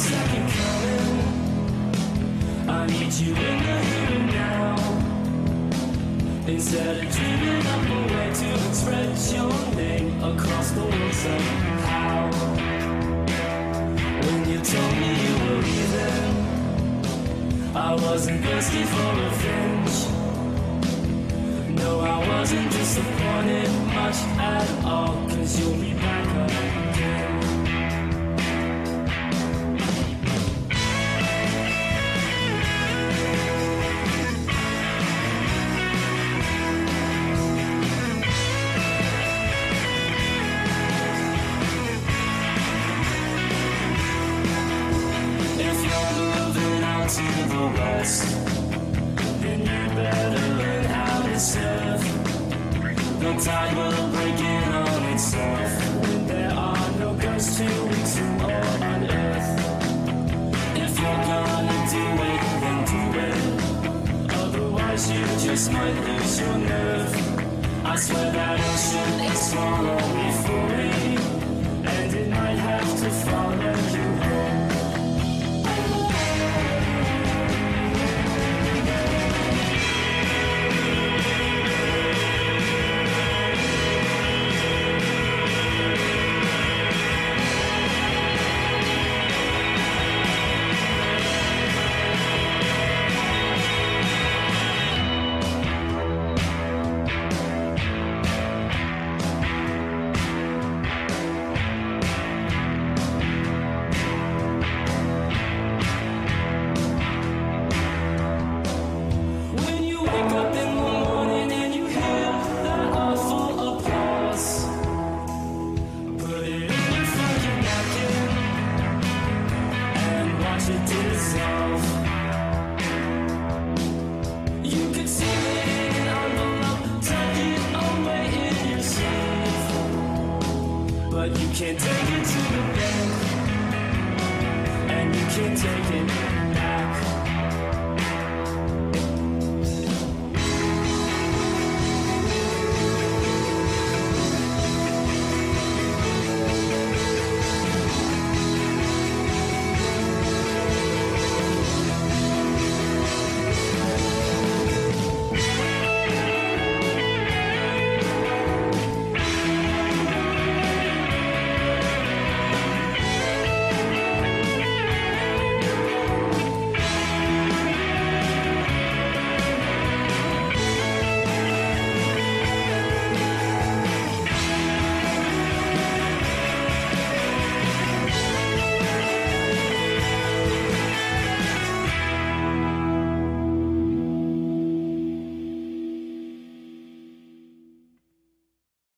second coming. I need you in the here and now. Instead of dreaming up a way to express your name across the world somehow. When you told me you were leaving, I wasn't thirsty for revenge. No, I wasn't disappointed much at all, 'cause you'll be back again. If you're moving out to the west, then you better learn how to surf. The tide will break in on itself when there are no ghosts 2 weeks or on earth. If you're gonna do it, then do it. Otherwise you just might lose your nerve. I swear that ocean is swallow me for me, and it might have to follow you home. But you can't take it to the bank, and you can't take it